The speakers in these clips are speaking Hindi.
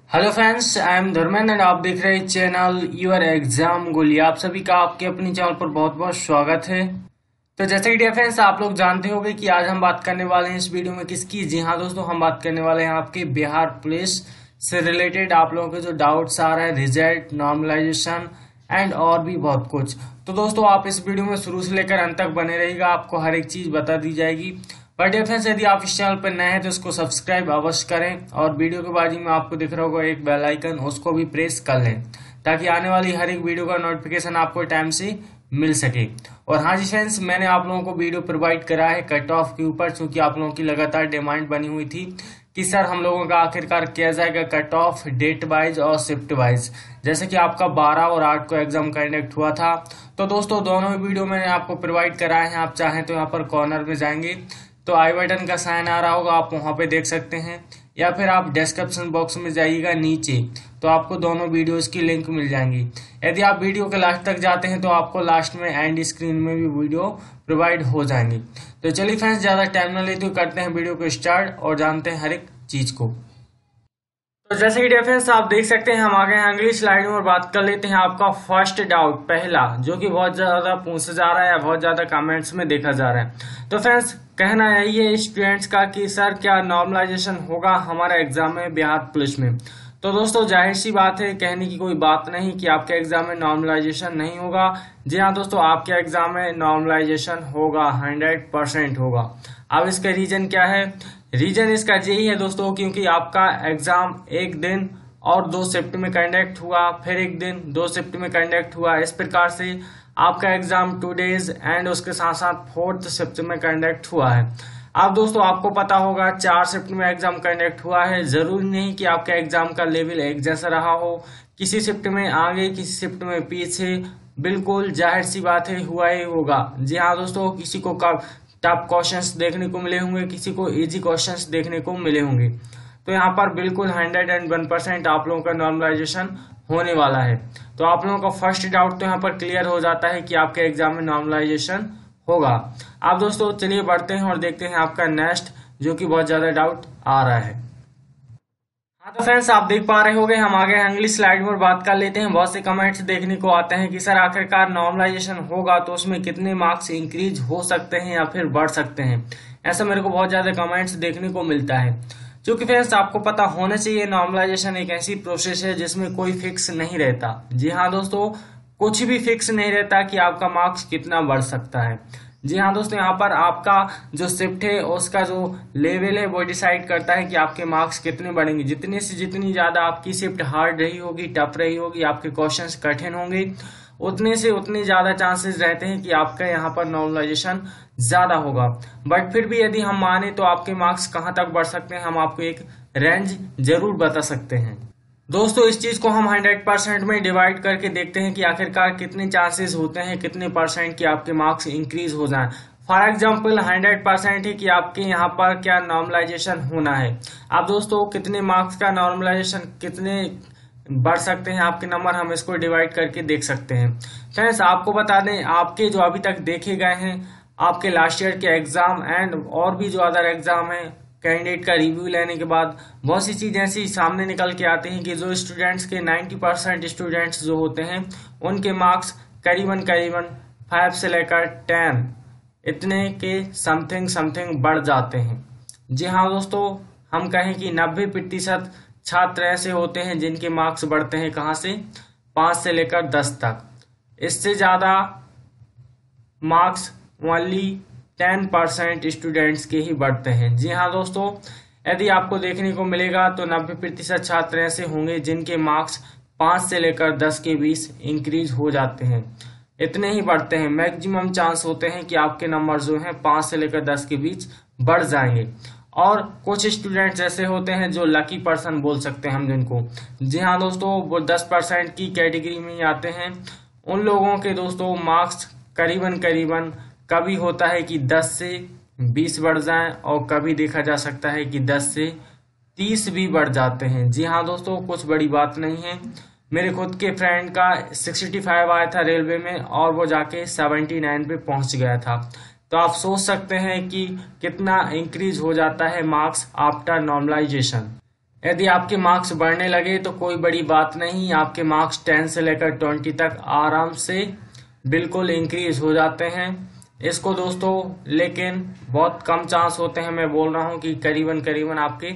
Hello friends, I am Dharmendra and आप देख रहे हैं चैनल यूर एग्जाम गोली। आप सभी का आपके अपनी चैनल पर बहुत बहुत स्वागत है। तो जैसे कि डियर फ्रेंड्स, आप लोग जानते होंगे कि आज हम बात करने वाले हैं इस वीडियो में किसकी। जी हाँ दोस्तों, हम बात करने वाले हैं आपके बिहार पुलिस से रिलेटेड आप लोगों के जो डाउट्स आ रहे हैं, रिजल्ट, नॉर्मलाइजेशन एंड और भी बहुत कुछ। तो दोस्तों आप इस वीडियो में शुरू से लेकर अंत तक बने रहिएगा, आपको हर एक चीज बता दी जाएगी। बट डियर फ्रेंड्स, यदि आप इस चैनल पर नए हैं तो इसको सब्सक्राइब अवश्य करें और वीडियो के बाजू में आपको दिख रहा होगा एक बेल आइकन, उसको भी प्रेस कर लें ताकि आने वाली हर एक वीडियो का नोटिफिकेशन आपको टाइम से मिल सके। और हाँ जी फ्रेंड्स, मैंने आप लोगों को वीडियो प्रोवाइड करा है कट ऑफ के ऊपर, क्योंकि आप लोगों की लगातार डिमांड बनी हुई थी कि सर हम लोगों का आखिरकार किया जाएगा कट ऑफ डेट वाइज और शिफ्ट वाइज। जैसे कि आपका 12 और 8 को एग्जाम कंडक्ट हुआ था, तो दोस्तों दोनों वीडियो मैंने आपको प्रोवाइड कराए हैं। आप चाहें तो यहाँ पर कॉर्नर में जाएंगे तो आई बटन का साइन आ रहा होगा, आप वहां पे देख सकते हैं, या फिर आप डिस्क्रिप्शन बॉक्स में जाइएगा नीचे तो आपको दोनों वीडियोस की लिंक मिल जाएंगी। यदि आप वीडियो के लास्ट तक जाते हैं तो आपको लास्ट में एंड स्क्रीन में भी वीडियो प्रोवाइड हो जाएंगी। तो चलिए फ्रेंड्स, ज्यादा टाइम न लेते हुए करते हैं वीडियो को स्टार्ट और जानते हैं हर एक चीज को। तो जैसे कि डिफरेंस आप देख सकते हैं, हम आ गए हैं अगली स्लाइड में और बात कर लेते हैं आपका फर्स्ट डाउट, पहला, जो कि बहुत ज्यादा पूछा जा रहा है, बहुत ज्यादा कमेंट्स में देखा जा रहा है। तो फ्रेंड्स, कहना यही है स्टूडेंट्स का कि सर क्या नॉर्मलाइजेशन होगा हमारा एग्जाम में बिहार पुलिस में। तो दोस्तों जाहिर सी बात है, कहने की कोई बात नहीं कि आपके एग्जाम में नॉर्मलाइजेशन नहीं होगा। जी हाँ दोस्तों, आपके एग्जाम में नॉर्मलाइजेशन होगा, 100% होगा। अब इसका रीजन क्या है? रीजन इसका यही है दोस्तों, क्योंकि आपका एग्जाम एक दिन और 2 शिफ्ट में कंडक्ट हुआ, फिर एक दिन 2 शिफ्ट में कंडक्ट हुआ। इस प्रकार से आपका एग्जाम 2 डेज एंड उसके साथ साथ 4th शिफ्ट में कंडक्ट हुआ है। अब दोस्तों आपको पता होगा 4 शिफ्ट में एग्जाम कंडक्ट हुआ है। जरूरी नहीं कि आपका एग्जाम का लेवल एक जैसा रहा हो, किसी शिफ्ट में आगे किसी शिफ्ट में पीछे, बिल्कुल जाहिर सी बात है हुआ ही होगा। जी हाँ दोस्तों, किसी को टफ क्वेश्चंस देखने को मिले होंगे, किसी को इजी क्वेश्चंस देखने को मिले होंगे। तो यहाँ पर बिल्कुल 101% आप लोगों का नॉर्मलाइजेशन होने वाला है। तो आप लोगों का फर्स्ट डाउट तो यहाँ पर क्लियर हो जाता है कि आपके एग्जाम में नॉर्मलाइजेशन होगा। अब दोस्तों चलिए बढ़ते हैं और देखते हैं आपका नेक्स्ट, जो कि बहुत ज्यादा डाउट आ रहा है। हाँ तो फ्रेंड्स, आप देख पा रहे होंगे, हम आगे अगली स्लाइड में बात कर लेते हैं। बहुत से कमेंट्स देखने को आते हैं कि सर आखिरकार नॉर्मलाइजेशन होगा तो उसमें कितने मार्क्स इंक्रीज हो सकते हैं या फिर बढ़ सकते हैं। ऐसा मेरे को बहुत ज्यादा कमेंट्स देखने को मिलता है। क्योंकि फ्रेंड्स आपको पता होना चाहिए, नॉर्मलाइजेशन एक ऐसी प्रोसेस है जिसमें कोई फिक्स नहीं रहता। जी हाँ दोस्तों, कुछ भी फिक्स नहीं रहता कि आपका मार्क्स कितना बढ़ सकता है। जी हाँ दोस्तों, यहाँ पर आपका जो शिफ्ट है उसका जो लेवल है वो डिसाइड करता है कि आपके मार्क्स कितने बढ़ेंगे। जितने से जितनी ज्यादा आपकी शिफ्ट हार्ड रही होगी, टफ रही होगी, आपके क्वेश्चंस कठिन होंगे, उतने से उतने ज्यादा चांसेस रहते हैं कि आपका यहाँ पर नॉर्मलाइजेशन ज्यादा होगा। बट फिर भी यदि हम माने तो आपके मार्क्स कहाँ तक बढ़ सकते हैं, हम आपको एक रेंज जरूर बता सकते हैं। दोस्तों इस चीज को हम 100% में डिवाइड करके देखते हैं कि आखिरकार कितने चांसेस होते हैं, कितने परसेंट की आपके मार्क्स इंक्रीज हो जाएं। फॉर एग्जाम्पल 100% है कि आपके यहाँ पर क्या नॉर्मलाइजेशन होना है। अब दोस्तों कितने मार्क्स का नॉर्मलाइजेशन, कितने बढ़ सकते हैं आपके नंबर, हम इसको डिवाइड करके देख सकते हैं। फ्रेंड्स आपको बता दें, आपके जो अभी तक देखे गए हैं आपके लास्ट ईयर के एग्जाम एंड और भी जो अदर एग्जाम है, कैंडिडेट का रिव्यू लेने के बाद बहुत सी चीजें ऐसी सामने निकल के आती हैं कि जो स्टूडेंट्स के 90% स्टूडेंट्स जो होते हैं उनके मार्क्स करीबन 5 से लेकर 10 इतने के समथिंग बढ़ जाते हैं। जी हाँ दोस्तों, हम कहें कि 90% छात्र ऐसे होते हैं जिनके मार्क्स बढ़ते हैं कहाँ से, 5 से लेकर 10 तक। इससे ज्यादा मार्क्स ओनली 10% स्टूडेंट्स के ही बढ़ते हैं। जी हाँ दोस्तों, यदि आपको देखने को मिलेगा तो 90% छात्र ऐसे होंगे जिनके मार्क्स 5 से लेकर 10 के बीच इंक्रीज हो जाते हैं, इतने ही बढ़ते हैं। मैक्सिमम चांस होते हैं कि आपके नंबर जो हैं 5 से लेकर 10 के बीच बढ़ जाएंगे। और कुछ स्टूडेंट्स ऐसे होते हैं जो लकी पर्सन बोल सकते हैं हम जिनको। जी हाँ दोस्तों, वो 10% की कैटेगरी में ही आते हैं। उन लोगों के दोस्तों मार्क्स करीबन कभी होता है कि 10 से 20 बढ़ जाएं और कभी देखा जा सकता है कि 10 से 30 भी बढ़ जाते हैं। जी हाँ दोस्तों, कुछ बड़ी बात नहीं है। मेरे खुद के फ्रेंड का 65 आया था रेलवे में और वो जाके 79 पे पहुंच गया था। तो आप सोच सकते हैं कि कितना इंक्रीज हो जाता है मार्क्स आफ्टर नॉर्मलाइजेशन। यदि आपके मार्क्स बढ़ने लगे तो कोई बड़ी बात नहीं, आपके मार्क्स 10 से लेकर 20 तक आराम से बिल्कुल इंक्रीज हो जाते हैं इसको दोस्तों। लेकिन बहुत कम चांस होते हैं, मैं बोल रहा हूं कि करीबन करीबन आपके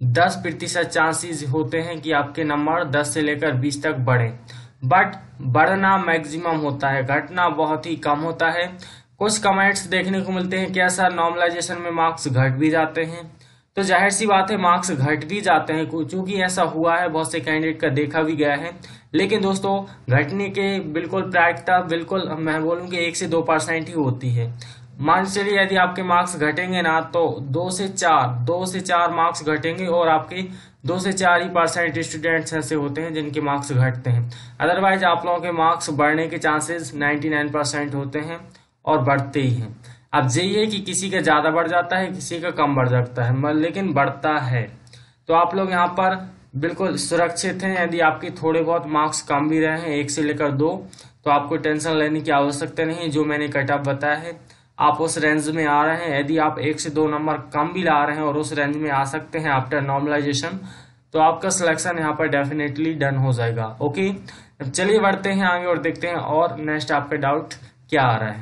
10% चांसेस होते हैं कि आपके नंबर 10 से लेकर 20 तक बढ़े। बट बढ़ना मैक्सिमम होता है, घटना बहुत ही कम होता है। कुछ कमेंट्स देखने को मिलते हैं कि सर नॉर्मलाइजेशन में मार्क्स घट भी जाते हैं, तो जाहिर सी बात है मार्क्स घट भी जाते हैं, क्योंकि ऐसा हुआ है, बहुत से कैंडिडेट का देखा भी गया है। लेकिन दोस्तों घटने के बिल्कुल प्रायिकता बिल्कुल मैं बोलूं कि 1 से 2% ही होती है। मान चलिए यदि आपके मार्क्स घटेंगे ना तो 2 से 4 मार्क्स घटेंगे, और आपके 2 से 4 ही % स्टूडेंट्स ऐसे होते हैं जिनके मार्क्स घटते हैं। अदरवाइज आप लोगों के मार्क्स बढ़ने के चांसेस 99% होते हैं और बढ़ते ही हैं। अब ये कि किसी का ज्यादा बढ़ जाता है, किसी का कम बढ़ जाता है, लेकिन बढ़ता है। तो आप लोग यहाँ पर बिल्कुल सुरक्षित हैं। यदि आपके थोड़े बहुत मार्क्स कम भी रहे हैं 1 से लेकर 2, तो आपको टेंशन लेने की आवश्यकता नहीं है। जो मैंने कट ऑफ बताया है आप उस रेंज में आ रहे हैं। यदि आप 1 से 2 नंबर कम भी ला रहे हैं और उस रेंज में आ सकते हैं आफ्टर नॉर्मलाइजेशन, तो आपका सिलेक्शन यहाँ पर डेफिनेटली डन हो जाएगा। ओके, चलिए बढ़ते हैं आगे और देखते हैं और नेक्स्ट आपका डाउट क्या आ रहा है।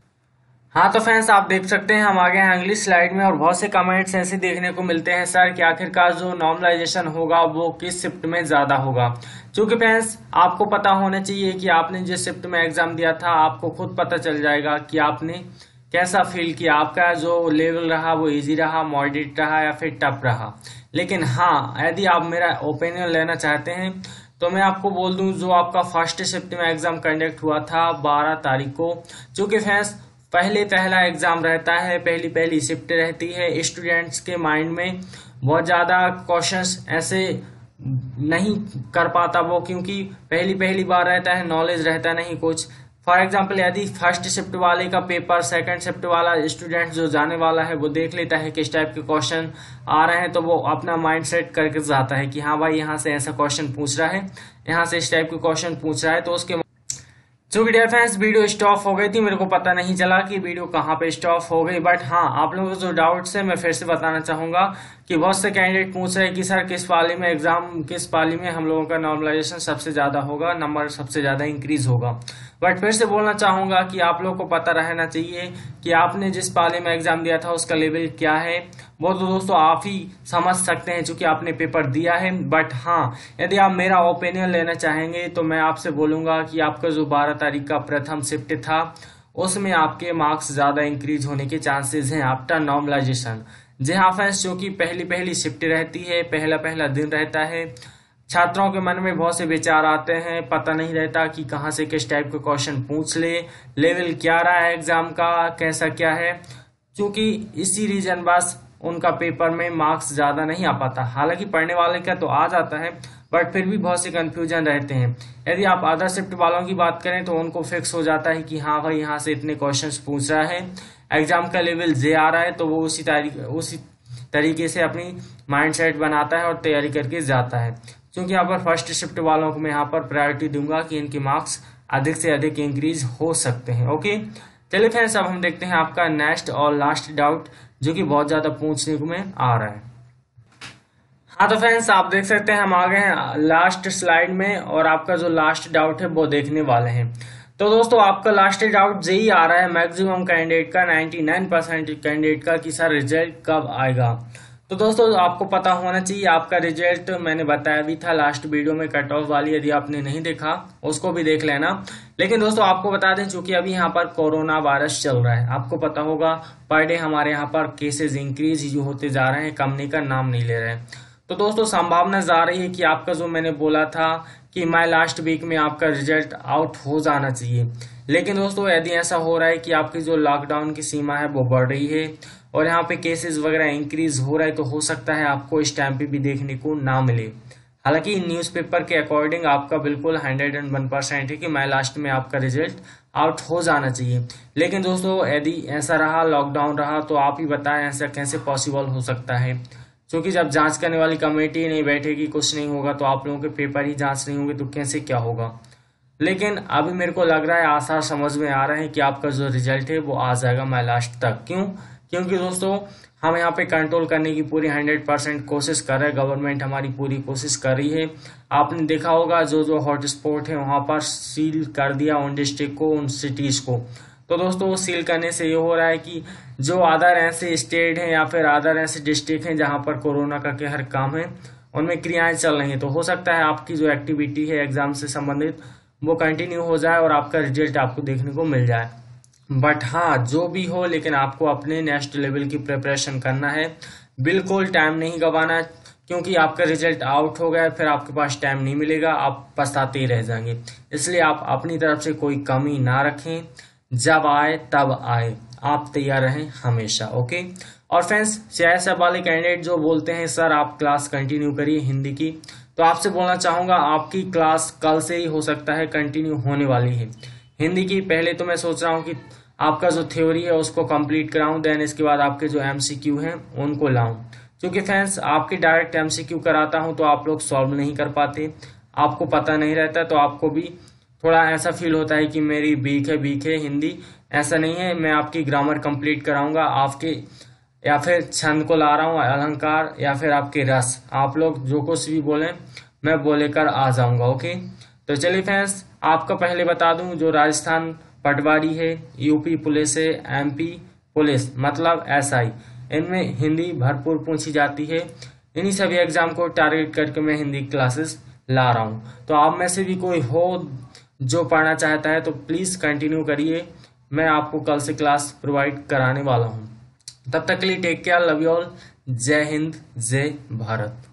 हाँ तो फ्रेंड्स आप देख सकते हैं हम आ गए हैं अगली स्लाइड में, और बहुत से कमेंट्स ऐसे देखने को मिलते हैं सर कि आखिरकार जो नॉर्मलाइजेशन होगा वो किस शिफ्ट में ज्यादा होगा। क्योंकि फ्रेंड्स आपको पता होना चाहिए कि आपने जिस शिफ्ट में एग्जाम दिया था आपको खुद पता चल जाएगा कि आपने कैसा फील किया, आपका जो लेवल रहा वो इजी रहा, मॉडरेट रहा या फिर टफ रहा। लेकिन हाँ यदि आप मेरा ओपिनियन लेना चाहते हैं तो मैं आपको बोल दूं जो आपका फर्स्ट शिफ्ट में एग्जाम कंडक्ट हुआ था 12 तारीख को, चूंकि फ्रेंड्स पहला एग्जाम रहता है, पहली शिफ्ट रहती है, स्टूडेंट्स के माइंड में बहुत ज्यादा क्वेश्चंस ऐसे नहीं कर पाता वो, क्योंकि पहली बार रहता है, नॉलेज रहता नहीं कुछ। फॉर एग्जाम्पल यदि फर्स्ट शिफ्ट वाले का पेपर सेकंड शिफ्ट वाला स्टूडेंट जो जाने वाला है वो देख लेता है किस टाइप के क्वेश्चन आ रहे हैं, तो वो अपना माइंड सेट करके जाता है कि हाँ भाई यहाँ से ऐसा क्वेश्चन पूछ रहा है, यहाँ से इस टाइप के क्वेश्चन पूछ रहा है। तो उसके जो डियर फ्रेंड्स वीडियो स्टॉप हो गई थी, मेरे को पता नहीं चला कि वीडियो कहाँ पे स्टॉप हो गई, बट हाँ आप लोगों को जो डाउट्स है मैं फिर से बताना चाहूंगा कि बहुत से कैंडिडेट पूछ रहे हैं कि सर किस पाली में हम लोगों का नॉर्मलाइजेशन सबसे ज्यादा होगा, नंबर सबसे ज्यादा इंक्रीज होगा। बट फिर से बोलना चाहूंगा कि आप लोग को पता रहना चाहिए कि आपने जिस पाली में एग्जाम दिया था उसका लेवल क्या है, वो तो दोस्तों आप ही समझ सकते हैं चूंकि आपने पेपर दिया है। बट हाँ यदि आप मेरा ओपिनियन लेना चाहेंगे तो मैं आपसे बोलूंगा कि आपका जो 12 तारीख का प्रथम शिफ्ट था उसमें आपके मार्क्स ज्यादा इंक्रीज होने के चांसेस हैं आफ्टर नॉर्मलाइजेशन। जी हाँ फ्रेंड्स, जो कि पहली शिफ्ट रहती है, पहला दिन रहता है, छात्रों के मन में बहुत से विचार आते हैं, पता नहीं रहता कि कहाँ से किस टाइप के क्वेश्चन पूछ ले, लेवल क्या रहा है एग्जाम का, कैसा क्या है, क्योंकि इसी रीजन बस उनका पेपर में मार्क्स ज्यादा नहीं आ पाता। हालांकि पढ़ने वाले का तो आ जाता है बट फिर भी बहुत से कंफ्यूजन रहते हैं। यदि आप अदर शिफ्ट वालों की बात करें तो उनको फिक्स हो जाता है कि हाँ भाई यहाँ से इतने क्वेश्चंस पूछ रहा है, एग्जाम का लेवल जे आ रहा है, तो वो उसी तरीके से अपनी माइंड सेट बनाता है और तैयारी करके जाता है। क्योंकि यहाँ पर फर्स्ट शिफ्ट वालों को मैं यहाँ पर प्रायोरिटी दूंगा कि इनके मार्क्स अधिक से अधिक इंक्रीज हो सकते हैं। ओके चलिए फ्रेंड्स अब हम देखते हैं आपका नेक्स्ट और लास्ट डाउट जो कि बहुत ज्यादा पूछने को में आ रहा है। हाँ तो फ्रेंड्स आप देख सकते हैं हम आ गए हैं लास्ट स्लाइड में, और आपका जो लास्ट डाउट है वो देखने वाले हैं। तो दोस्तों आपका लास्ट डाउट यही आ रहा है मैक्सिमम कैंडिडेट का, 99% कैंडिडेट का, कि सर रिजल्ट कब आएगा। तो दोस्तों आपको पता होना चाहिए आपका रिजल्ट मैंने बताया भी था लास्ट वीडियो में, कट ऑफ वाली, यदि आपने नहीं देखा उसको भी देख लेना। लेकिन दोस्तों आपको बता दें चूंकि अभी यहाँ पर कोरोना वायरस चल रहा है, आपको पता होगा पर डे हमारे यहाँ पर केसेस इंक्रीज ही होते जा रहे हैं, कमने का नाम नहीं ले रहे हैं। तो दोस्तों संभावना जा रही है कि आपका जो मैंने बोला था कि मैं लास्ट वीक में आपका रिजल्ट आउट हो जाना चाहिए, लेकिन दोस्तों यदि ऐसा हो रहा है कि आपकी जो लॉकडाउन की सीमा है वो बढ़ रही है और यहाँ पे केसेस वगैरह इंक्रीज हो रहा है, तो हो सकता है आपको इस टाइम पे भी देखने को ना मिले। हालांकि न्यूज़पेपर के अकॉर्डिंग आपका बिल्कुल 101% है कि मैं लास्ट में आपका रिजल्ट आउट हो जाना चाहिए। लेकिन दोस्तों यदि ऐसा रहा, लॉकडाउन रहा, तो आप ही बताएं ऐसा कैसे पॉसिबल हो सकता है, क्योंकि जब जांच करने वाली कमेटी नहीं बैठेगी, कुछ नहीं होगा, तो आप लोगों के पेपर ही जांच नहीं होंगे तो कैसे क्या होगा। लेकिन अभी मेरे को लग रहा है, आसार समझ में आ रहा है कि आपका जो रिजल्ट है वो आ जाएगा मैं लास्ट तक। क्योंकि दोस्तों हम यहाँ पे कंट्रोल करने की पूरी 100% कोशिश कर रहे हैं। गवर्नमेंट हमारी पूरी कोशिश कर रही है। आपने देखा होगा जो जो हॉटस्पॉट है वहां पर सील कर दिया उन डिस्ट्रिक्ट को, उन सिटीज को। तो दोस्तों वो सील करने से ये हो रहा है कि जो अदर ऐसे स्टेट हैं या फिर अदर ऐसे डिस्ट्रिक्ट हैं जहां पर कोरोना का कहर कम है, उनमें क्रियाएं चल रही हैं। तो हो सकता है आपकी जो एक्टिविटी है एग्जाम से संबंधित वो कंटिन्यू हो जाए और आपका रिजल्ट आपको देखने को मिल जाए। बट हाँ, जो भी हो, लेकिन आपको अपने नेक्स्ट लेवल की प्रिपरेशन करना है। बिल्कुल टाइम नहीं गंवाना, क्योंकि आपका रिजल्ट आउट हो गया फिर आपके पास टाइम नहीं मिलेगा, आप पछताते ही रह जाएंगे। इसलिए आप अपनी तरफ से कोई कमी ना रखें, जब आए तब आए, आप तैयार रहें हमेशा। ओके। और फ्रेंड्स, CISF वाले कैंडिडेट जो बोलते हैं सर आप क्लास कंटिन्यू करिए हिंदी की, तो आपसे बोलना चाहूंगा आपकी क्लास कल से ही हो सकता है कंटिन्यू होने वाली है हिंदी की। पहले तो मैं सोच रहा हूँ कि आपका जो थ्योरी है उसको कंप्लीट कराऊं, देन इसके बाद आपके जो MCQ हैं उनको लाऊं। क्योंकि फ्रेंड्स आपकी डायरेक्ट MCQ कराता हूं तो आप लोग सॉल्व नहीं कर पाते, आपको पता नहीं रहता, तो आपको भी थोड़ा ऐसा फील होता है कि मेरी वीक है हिंदी। ऐसा नहीं है, मैं आपकी ग्रामर कंप्लीट कराऊंगा, आपके या फिर छंद को ला रहा हूँ, अलंकार या फिर आपके रस, आप लोग जो कुछ भी बोले मैं बोले कर आ जाऊंगा। ओके। तो चलिए फ्रेंड्स, आपका पहले बता दूं जो राजस्थान पटवारी है, UP पुलिस है, MP पुलिस मतलब SI, इनमें हिंदी भरपूर पूछी जाती है। इन्हीं सभी एग्जाम को टारगेट करके मैं हिंदी क्लासेस ला रहा हूँ। तो आप में से भी कोई हो जो पढ़ना चाहता है तो प्लीज कंटिन्यू करिए, मैं आपको कल से क्लास प्रोवाइड कराने वाला हूँ। तब तक के लिए take care, love you all, जय हिंद, जय भारत।